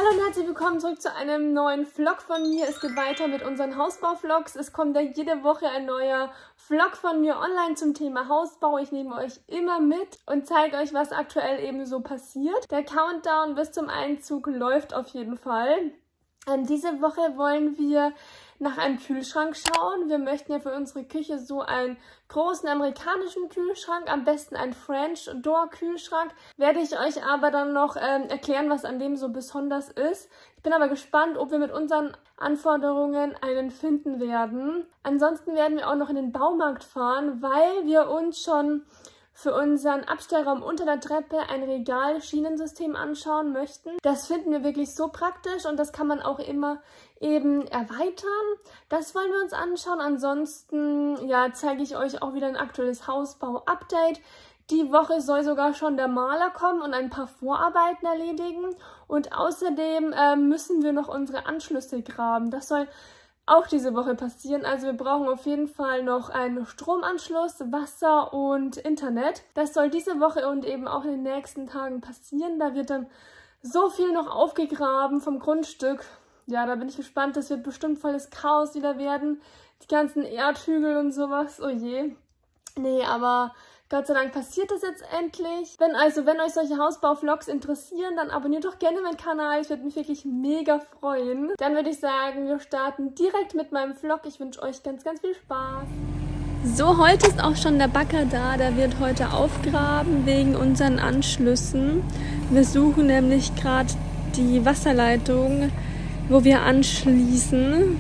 Hallo und herzlich willkommen zurück zu einem neuen Vlog von mir. Es geht weiter mit unseren Hausbau-Vlogs. Es kommt ja jede Woche ein neuer Vlog von mir online zum Thema Hausbau. Ich nehme euch immer mit und zeige euch, was aktuell eben so passiert. Der Countdown bis zum Einzug läuft auf jeden Fall. Diese Woche wollen wir nach einem Kühlschrank schauen. Wir möchten ja für unsere Küche so einen großen amerikanischen Kühlschrank, am besten ein French Door Kühlschrank. Werde ich euch aber dann noch erklären, was an dem so besonders ist. Ich bin aber gespannt, ob wir mit unseren Anforderungen einen finden werden. Ansonsten werden wir auch noch in den Baumarkt fahren, weil wir uns schon für unseren Abstellraum unter der Treppe ein Regal-Schienensystem anschauen möchten. Das finden wir wirklich so praktisch und das kann man auch immer eben erweitern. Das wollen wir uns anschauen. Ansonsten ja, zeige ich euch auch wieder ein aktuelles Hausbau-Update. Die Woche soll sogar schon der Maler kommen und ein paar Vorarbeiten erledigen. Und außerdem müssen wir noch unsere Anschlüsse graben. Das soll auch diese Woche passieren. Also wir brauchen auf jeden Fall noch einen Stromanschluss, Wasser und Internet. Das soll diese Woche und eben auch in den nächsten Tagen passieren. Da wird dann so viel noch aufgegraben vom Grundstück. Ja, da bin ich gespannt. Das wird bestimmt volles Chaos wieder werden. Die ganzen Erdhügel und sowas. Oh je. Nee, aber Gott sei Dank passiert das jetzt endlich. Wenn euch solche Hausbau-Vlogs interessieren, dann abonniert doch gerne meinen Kanal. Ich würde mich wirklich mega freuen. Dann würde ich sagen, wir starten direkt mit meinem Vlog. Ich wünsche euch ganz, ganz viel Spaß. So, heute ist auch schon der Bagger da. Der wird heute aufgraben wegen unseren Anschlüssen. Wir suchen nämlich gerade die Wasserleitung, wo wir anschließen.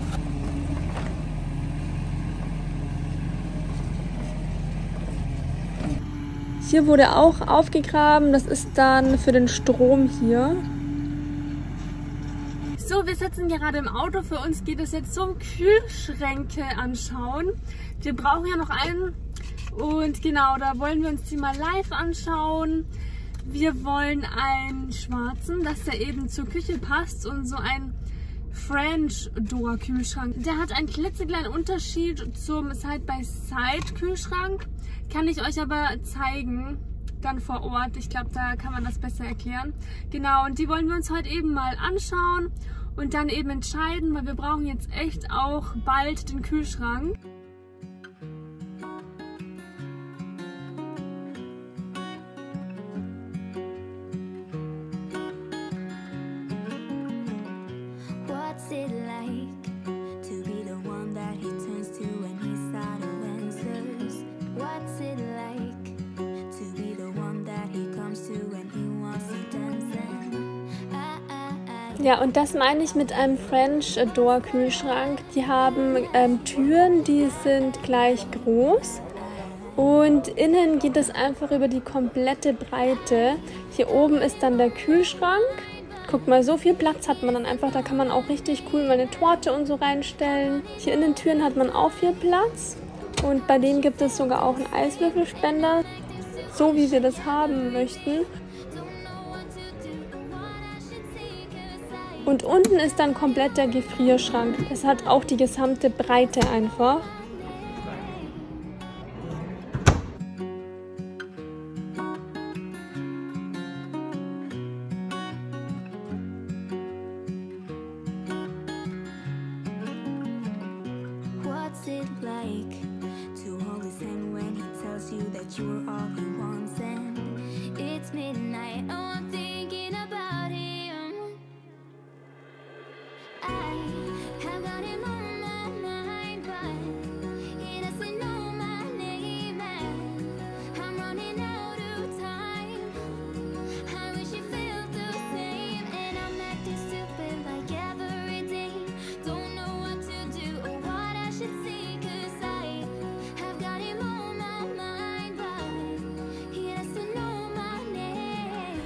Hier wurde auch aufgegraben, das ist dann für den Strom hier. So, wir sitzen gerade im Auto, für uns geht es jetzt zum Kühlschränke anschauen. Wir brauchen ja noch einen und genau, da wollen wir uns die mal live anschauen. Wir wollen einen schwarzen, dass der eben zur Küche passt und so ein French Door Kühlschrank. Der hat einen klitzekleinen Unterschied zum Side-by-Side Kühlschrank. Kann ich euch aber zeigen, dann vor Ort. Ich glaube, da kann man das besser erklären. Genau, und die wollen wir uns heute eben mal anschauen und dann eben entscheiden, weil wir brauchen jetzt echt auch bald den Kühlschrank. What's it like to be the one that he turns to when he's out of answers? What's it like to be the one that he comes to when he wants to dance? Ja, und das meine ich mit einem French Door Kühlschrank. Die haben Türen, die sind gleich groß. Und innen geht es einfach über die komplette Breite. Hier oben ist dann der Kühlschrank. Guckt mal, so viel Platz hat man dann einfach, da kann man auch richtig cool mal eine Torte und so reinstellen. Hier in den Türen hat man auch viel Platz und bei denen gibt es sogar auch einen Eiswürfelspender, so wie wir das haben möchten. Und unten ist dann komplett der Gefrierschrank. Es hat auch die gesamte Breite einfach. What's it like to hold his hand when he tells you that you're all he wants? And it's midnight, oh, I'm thinking about him. I have got him on my mind, but he doesn't know my name, and I'm running out of time. I wish you felt the same, and I'm acting stupid like every day. Don't know what to do or what I should say, 'cause I have got him on my mind, but he doesn't know my name.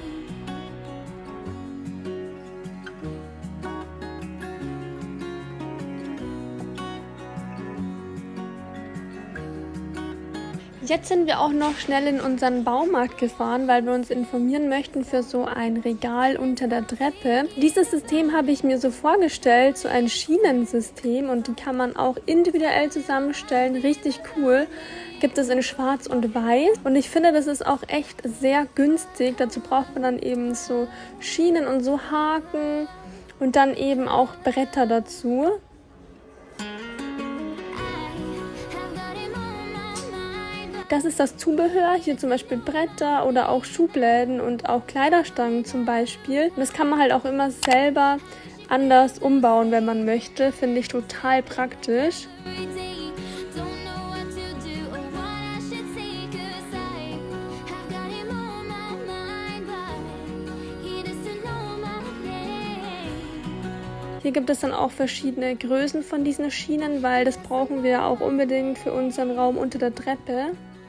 Jetzt sind wir auch noch schnell in unseren Baumarkt gefahren, weil wir uns informieren möchten für so ein Regal unter der Treppe. Dieses System habe ich mir so vorgestellt, so ein Schienensystem, und die kann man auch individuell zusammenstellen. Richtig cool. Gibt es in Schwarz und Weiß und ich finde, das ist auch echt sehr günstig. Dazu braucht man dann eben so Schienen und so Haken. und dann eben auch Bretter dazu. Das ist das Zubehör, hier zum Beispiel Bretter oder auch Schubläden und auch Kleiderstangen zum Beispiel. Und das kann man halt auch immer selber anders umbauen, wenn man möchte. Finde ich total praktisch. Hier gibt es dann auch verschiedene Größen von diesen Schienen, weil das brauchen wir auch unbedingt für unseren Raum unter der Treppe.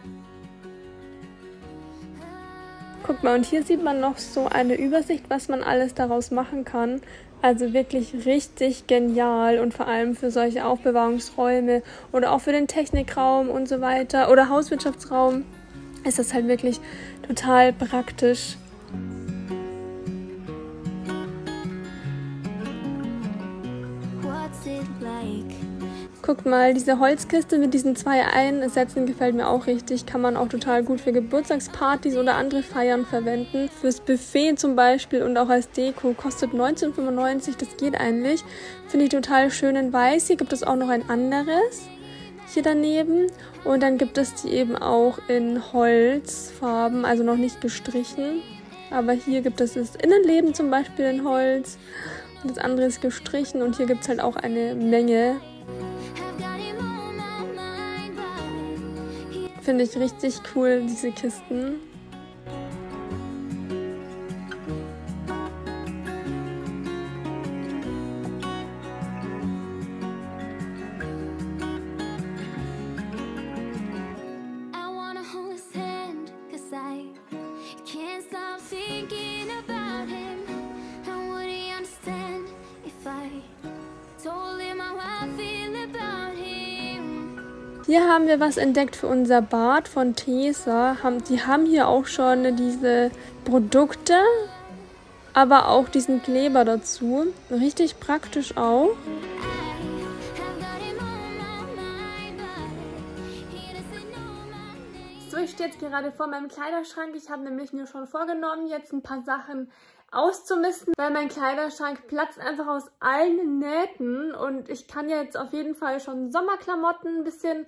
Guck mal, und hier sieht man noch so eine Übersicht, was man alles daraus machen kann. Also wirklich richtig genial und vor allem für solche Aufbewahrungsräume oder auch für den Technikraum und so weiter oder Hauswirtschaftsraum ist das halt wirklich total praktisch. Guckt mal, diese Holzkiste mit diesen 2 Einsätzen gefällt mir auch richtig. Kann man auch total gut für Geburtstagspartys oder andere Feiern verwenden. Fürs Buffet zum Beispiel und auch als Deko kostet 19,95 €. Das geht eigentlich. Finde ich total schön in weiß. Hier gibt es auch noch ein anderes hier daneben. Und dann gibt es die eben auch in Holzfarben, also noch nicht gestrichen. Aber hier gibt es das Innenleben zum Beispiel in Holz. Und das andere ist gestrichen und hier gibt es halt auch eine Menge. Finde ich richtig cool, diese Kisten. Hier haben wir was entdeckt für unser Bad von Tesa. Die haben hier auch schon diese Produkte, aber auch diesen Kleber dazu. Richtig praktisch auch. So, ich stehe jetzt gerade vor meinem Kleiderschrank. Ich habe nämlich mir schon vorgenommen, jetzt ein paar Sachen auszumisten, weil mein Kleiderschrank platzt einfach aus allen Nähten und ich kann jetzt auf jeden Fall schon Sommerklamotten ein bisschen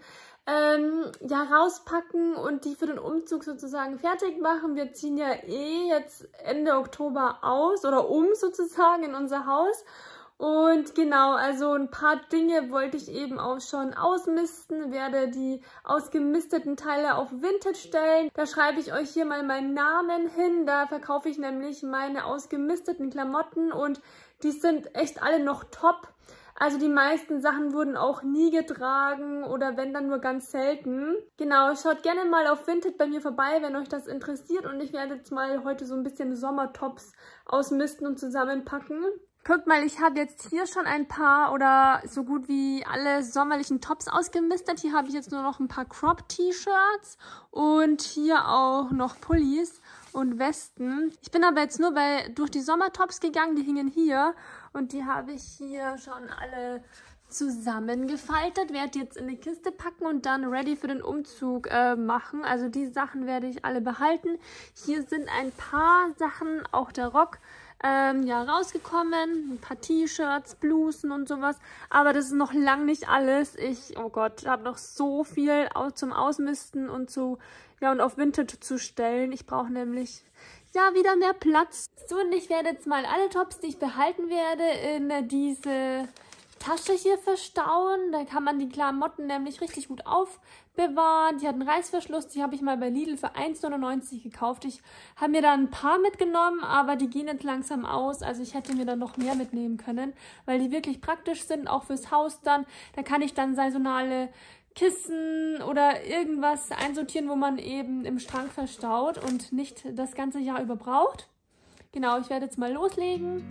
rauspacken und die für den Umzug sozusagen fertig machen. Wir ziehen ja jetzt Ende Oktober aus oder sozusagen in unser Haus. Und genau, also ein paar Dinge wollte ich eben auch schon ausmisten, werde die ausgemisteten Teile auf Vinted stellen. Da schreibe ich euch hier mal meinen Namen hin, da verkaufe ich nämlich meine ausgemisteten Klamotten und die sind echt alle noch top. Also die meisten Sachen wurden auch nie getragen oder wenn dann nur ganz selten. Genau, schaut gerne mal auf Vinted bei mir vorbei, wenn euch das interessiert und ich werde jetzt mal heute so ein bisschen Sommertops ausmisten und zusammenpacken. Guckt mal, ich habe jetzt hier schon ein paar oder so gut wie alle sommerlichen Tops ausgemistet. Hier habe ich jetzt nur noch ein paar Crop-T-Shirts und hier auch noch Pullis und Westen. Ich bin aber jetzt nur durch die Sommertops gegangen, die hingen hier und die habe ich hier schon alle zusammengefaltet. Werde jetzt in die Kiste packen und dann ready für den Umzug machen. Also die Sachen werde ich alle behalten. Hier sind ein paar Sachen, auch der Rock, rausgekommen. Ein paar T-Shirts, Blusen und sowas. Aber das ist noch lang nicht alles. Oh Gott, habe noch so viel zum Ausmisten und und auf Vinted zu stellen. Ich brauche nämlich wieder mehr Platz. So, und ich werde jetzt mal alle Tops, die ich behalten werde, in diese Tasche hier verstauen. Da kann man die Klamotten nämlich richtig gut aufbewahren. Die hat einen Reißverschluss. Die habe ich mal bei Lidl für 1,99 € gekauft. Ich habe mir da ein paar mitgenommen, aber die gehen jetzt langsam aus. Also ich hätte mir da noch mehr mitnehmen können, weil die wirklich praktisch sind, auch fürs Haus dann. Da kann ich dann saisonale Kissen oder irgendwas einsortieren, wo man eben im Schrank verstaut und nicht das ganze Jahr über braucht. Genau, ich werde jetzt mal loslegen.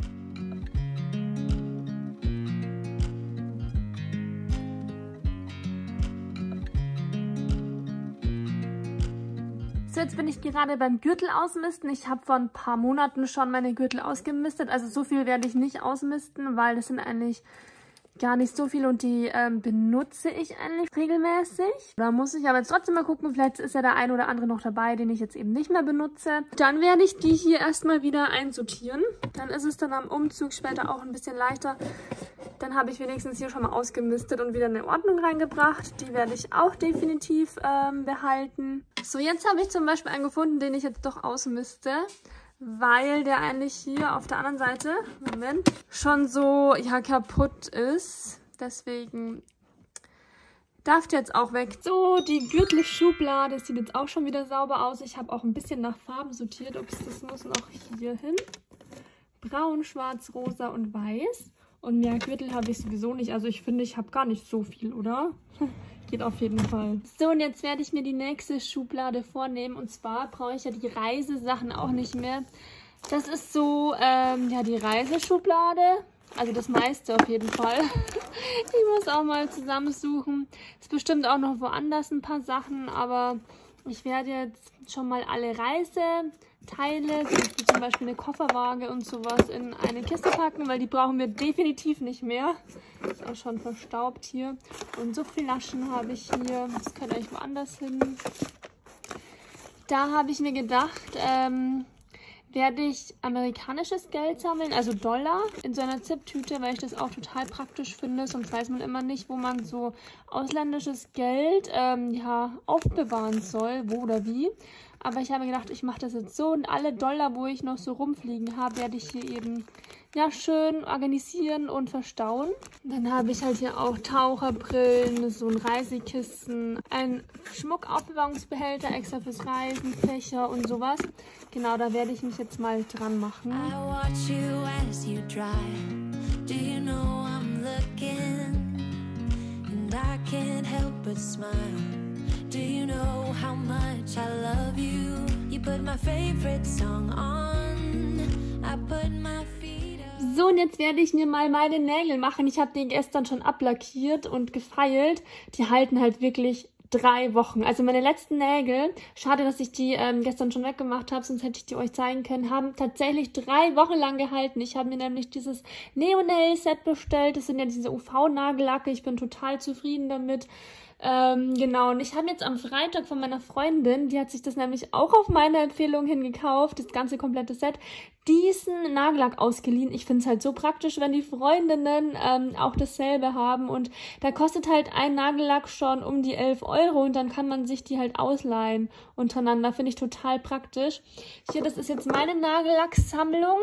So, jetzt bin ich gerade beim Gürtel ausmisten. Ich habe vor ein paar Monaten schon meine Gürtel ausgemistet. Also so viel werde ich nicht ausmisten, weil das sind eigentlich gar nicht so viel und die benutze ich eigentlich regelmäßig. Da muss ich aber jetzt trotzdem mal gucken, vielleicht ist ja der ein oder andere noch dabei, den ich jetzt eben nicht mehr benutze. Dann werde ich die hier erstmal wieder einsortieren. Dann ist es dann am Umzug später auch ein bisschen leichter. Dann habe ich wenigstens hier schon mal ausgemistet und wieder eine Ordnung reingebracht. Die werde ich auch definitiv behalten. So, jetzt habe ich zum Beispiel einen gefunden, den ich jetzt doch ausmiste, weil der eigentlich hier auf der anderen Seite, Moment, schon so, ja, kaputt ist. Deswegen darf der jetzt auch weg. So, die Gürtelschublade sieht jetzt auch schon wieder sauber aus. Ich habe auch ein bisschen nach Farben sortiert. Ups, das muss noch hier hin. Braun, schwarz, rosa und weiß. Und mehr Gürtel habe ich sowieso nicht. Also ich finde, ich habe gar nicht so viel, oder? Geht auf jeden Fall. So, und jetzt werde ich mir die nächste Schublade vornehmen. Und zwar brauche ich ja die Reisesachen auch nicht mehr. Das ist so, ja, die Reiseschublade. Also das meiste auf jeden Fall. Ich muss auch mal zusammensuchen. Ist bestimmt auch noch woanders ein paar Sachen, aber ich werde jetzt schon mal alle Reiseteile, wie zum Beispiel eine Kofferwaage und sowas, in eine Kiste packen, weil die brauchen wir definitiv nicht mehr. Ist auch schon verstaubt hier. Und so Flaschen habe ich hier. Das könnte eigentlich woanders hin. Da habe ich mir gedacht, werde ich amerikanisches Geld sammeln, also Dollar, in so einer Zip-Tüte, weil ich das auch total praktisch finde. Sonst weiß man immer nicht, wo man so ausländisches Geld ja, aufbewahren soll, wo oder wie. Aber ich habe gedacht, ich mache das jetzt so und alle Dollar, wo ich noch so rumfliegen habe, werde ich hier eben ja schön organisieren und verstauen. Dann habe ich halt hier auch Taucherbrillen, so ein Reisekissen, ein Schmuckaufbewahrungsbehälter extra fürs Reisen, Fächer und sowas. Genau, da werde ich mich jetzt mal dran machen. I watch you as you drive. Do you know I'm looking? And I can't help but smile. Do you know how much I love you? You put my favorite song on. I put my feet up. So, und jetzt werde ich mir mal meine Nägel machen. Ich habe die gestern schon ablackiert und gefeilt. Die halten halt wirklich 3 Wochen. Also meine letzten Nägel, schade, dass ich die gestern schon weggemacht habe, sonst hätte ich die euch zeigen können, haben tatsächlich 3 Wochen lang gehalten. Ich habe mir nämlich dieses Neo-Nail-Set bestellt. Das sind ja diese UV-Nagellacke. Ich bin total zufrieden damit. Genau, und ich habe jetzt am Freitag von meiner Freundin, die hat sich das nämlich auch auf meine Empfehlung hin gekauft, das ganze komplette Set, diesen Nagellack ausgeliehen. Ich finde es halt so praktisch, wenn die Freundinnen auch dasselbe haben, und da kostet halt ein Nagellack schon um die 11 € und dann kann man sich die halt ausleihen untereinander. Finde ich total praktisch. Hier, das ist jetzt meine Nagellacksammlung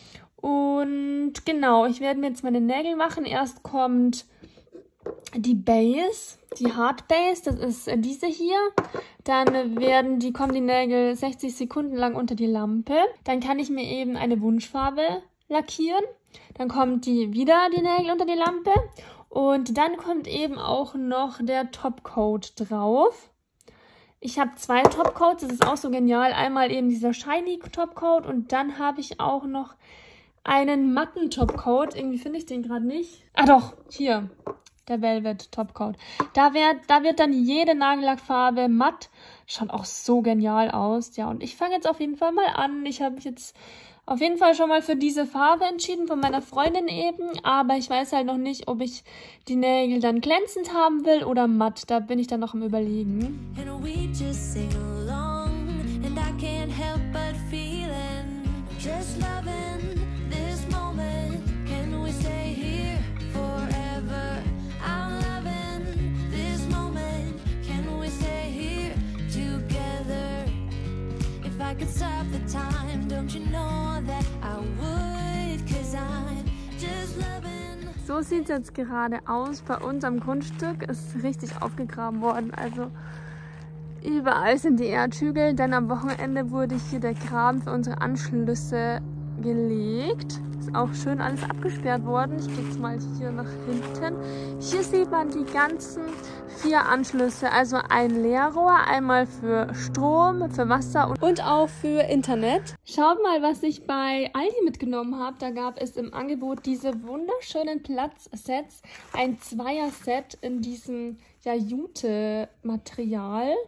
und genau, ich werde mir jetzt meine Nägel machen. Erst kommt die Base, die Hard Base, das ist diese hier. Dann kommen die Nägel 60 Sekunden lang unter die Lampe. Dann kann ich mir eben eine Wunschfarbe lackieren. Dann kommt die Nägel unter die Lampe. Und dann kommt eben auch noch der Topcoat drauf. Ich habe 2 Topcoats, das ist auch so genial. Einmal eben dieser Shiny Topcoat und dann habe ich auch noch einen matten Topcoat. Irgendwie finde ich den gerade nicht. Ah doch, hier. Der Velvet Topcoat. Da wird dann jede Nagellackfarbe matt. Schaut auch so genial aus. Ja, und ich fange jetzt auf jeden Fall mal an. Ich habe mich jetzt auf jeden Fall schon mal für diese Farbe entschieden, von meiner Freundin eben. Aber ich weiß halt noch nicht, ob ich die Nägel dann glänzend haben will oder matt. Da bin ich dann noch am Überlegen. And we just sing along. And I can't help but feeling. Just loving this moment. Can we stay here forever? I'm loving this moment. Can we stay here together? If I could stop the time, don't you know that I would? 'Cause I'm just loving. So sieht es jetzt gerade aus. Bei uns am Grundstück ist richtig aufgegraben worden. Also überall sind die Erdhügel, denn am Wochenende wurde hier der Graben für unsere Anschlüsse gelegt. Ist auch schön alles abgesperrt worden. Ich gehe jetzt mal hier nach hinten. Hier sieht man die ganzen 4 Anschlüsse, also ein Leerrohr, einmal für Strom, für Wasser und auch für Internet. Schaut mal, was ich bei Aldi mitgenommen habe. Da gab es im Angebot diese wunderschönen Platzsets, ein Zweier-Set in diesem ja, Jute-Material.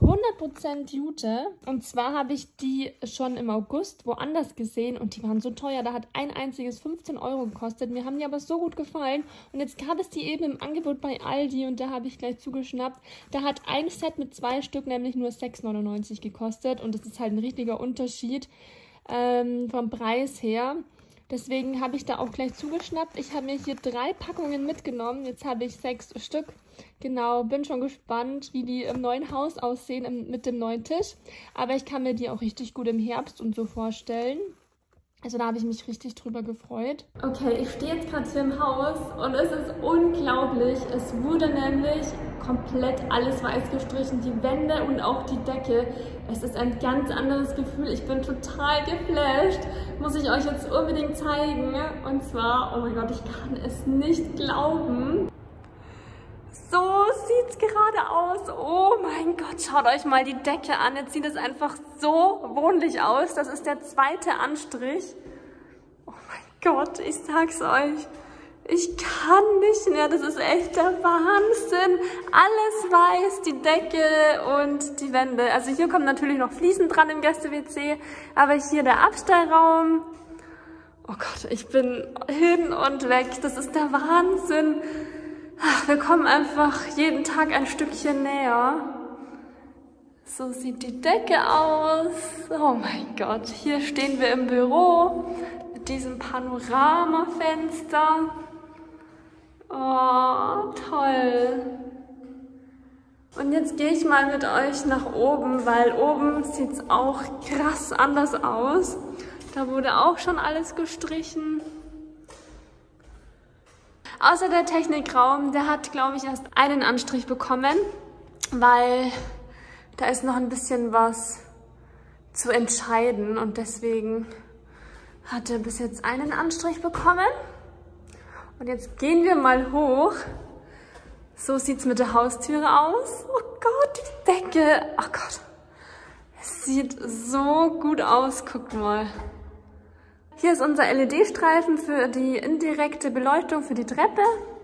100% Jute. Und zwar habe ich die schon im August woanders gesehen und die waren so teuer. Da hat ein einziges 15 € gekostet. Mir haben die aber so gut gefallen. Und jetzt gab es die eben im Angebot bei Aldi und da habe ich gleich zugeschnappt. Da hat ein Set mit 2 Stück nämlich nur 6,99 € gekostet. Und das ist halt ein richtiger Unterschied vom Preis her. Deswegen habe ich da auch gleich zugeschnappt. Ich habe mir hier 3 Packungen mitgenommen. Jetzt habe ich 6 Stück. Genau, bin schon gespannt, wie die im neuen Haus aussehen mit dem neuen Tisch. Aber ich kann mir die auch richtig gut im Herbst und so vorstellen. Also da habe ich mich richtig drüber gefreut. Okay, ich stehe jetzt gerade hier im Haus und es ist unglaublich. Es wurde nämlich komplett alles weiß gestrichen, die Wände und auch die Decke. Es ist ein ganz anderes Gefühl. Ich bin total geflasht. Muss ich euch jetzt unbedingt zeigen. Und zwar, oh mein Gott, ich kann es nicht glauben. So sieht es gerade aus. Oh mein Gott, schaut euch mal die Decke an. Jetzt sieht es einfach so wohnlich aus. Das ist der zweite Anstrich. Oh mein Gott, ich sag's euch. Ich kann nicht mehr. Das ist echt der Wahnsinn. Alles weiß, die Decke und die Wände. Also hier kommen natürlich noch Fliesen dran im Gäste-WC. Aber hier der Abstellraum. Oh Gott, ich bin hin und weg. Das ist der Wahnsinn. Wir kommen einfach jeden Tag ein Stückchen näher. So sieht die Decke aus. Oh mein Gott, hier stehen wir im Büro mit diesem Panoramafenster. Oh, toll. Und jetzt gehe ich mal mit euch nach oben, weil oben sieht es auch krass anders aus. Da wurde auch schon alles gestrichen. Außer der Technikraum, der hat, glaube ich, erst einen Anstrich bekommen, weil da ist noch ein bisschen was zu entscheiden und deswegen hat er bis jetzt einen Anstrich bekommen. Und jetzt gehen wir mal hoch. So sieht es mit der Haustüre aus. Oh Gott, die Decke. Oh Gott, es sieht so gut aus. Guckt mal. Hier ist unser LED-Streifen für die indirekte Beleuchtung für die Treppe.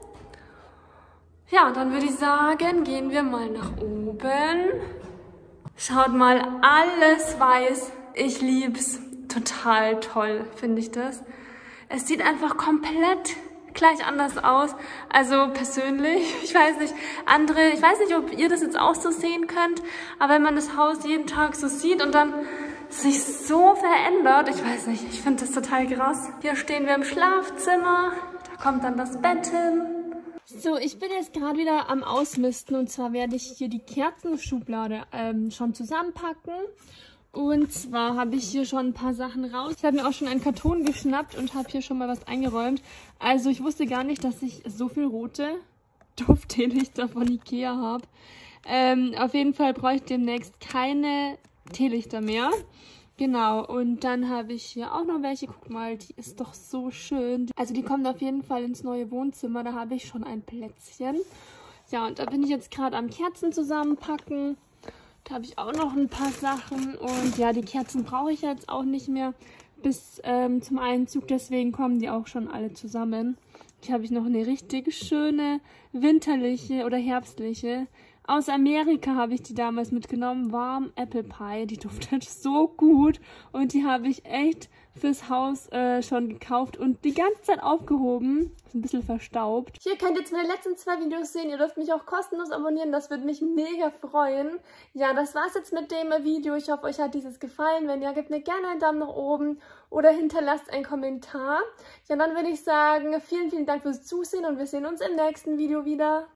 Ja, dann würde ich sagen, gehen wir mal nach oben. Schaut mal, alles weiß. Ich lieb's. Total toll, finde ich das. Es sieht einfach komplett gleich anders aus. Also persönlich, ich weiß nicht, ich weiß nicht, ob ihr das jetzt auch so sehen könnt, aber wenn man das Haus jeden Tag so sieht und dann sich so verändert, ich weiß nicht, ich finde das total krass. Hier stehen wir im Schlafzimmer, da kommt dann das Bett hin. So, ich bin jetzt gerade wieder am Ausmisten und zwar werde ich hier die Kerzenschublade schon zusammenpacken. Und zwar habe ich hier schon ein paar Sachen raus. Ich habe mir auch schon einen Karton geschnappt und habe hier schon mal was eingeräumt. Also ich wusste gar nicht, dass ich so viel rote Duftteelichter von Ikea habe. Auf jeden Fall brauche ich demnächst keine Teelichter mehr. Genau, und dann habe ich hier auch noch welche. Guck mal, die ist doch so schön. Also die kommt auf jeden Fall ins neue Wohnzimmer. Da habe ich schon ein Plätzchen. Ja, und da bin ich jetzt gerade am Kerzen zusammenpacken. Da habe ich auch noch ein paar Sachen. Und ja, die Kerzen brauche ich jetzt auch nicht mehr bis zum Einzug. Deswegen kommen die auch schon alle zusammen. Hier habe ich noch eine richtig schöne winterliche oder herbstliche. Aus Amerika habe ich die damals mitgenommen. Warm Apple Pie. Die duftet so gut. Und die habe ich echt fürs Haus schon gekauft und die ganze Zeit aufgehoben. Ist ein bisschen verstaubt. Hier könnt ihr jetzt meine letzten 2 Videos sehen. Ihr dürft mich auch kostenlos abonnieren. Das würde mich mega freuen. Ja, das war's jetzt mit dem Video. Ich hoffe, euch hat dieses gefallen. Wenn ja, gebt mir gerne einen Daumen nach oben oder hinterlasst einen Kommentar. Ja, dann würde ich sagen, vielen, vielen Dank fürs Zusehen und wir sehen uns im nächsten Video wieder.